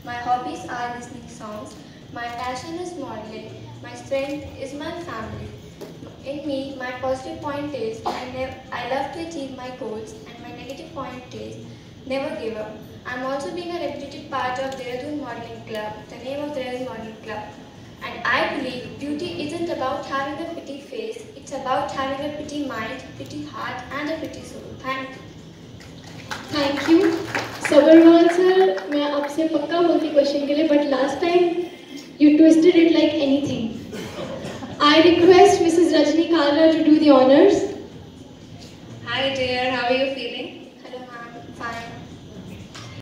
My hobbies are listening songs. My passion is modeling. My strength is my family. In me, my positive point is I love to achieve my goals, and my negative point is never give up. I'm also being a reputed part of Dehradun Modeling Club, the name of Dehradun Modeling Club. And I believe beauty isn't about having a pretty face, it's about having a pretty mind, pretty heart, and a pretty soul. Thank you. Thank you Sabharwal sir. मैं आपसे पक्का बोलती question के लिए, but last time you twisted it like anything. I request Mrs. Rajni Kalra to do the honors. Hi dear, how are you feeling? Hello ma'am, fine.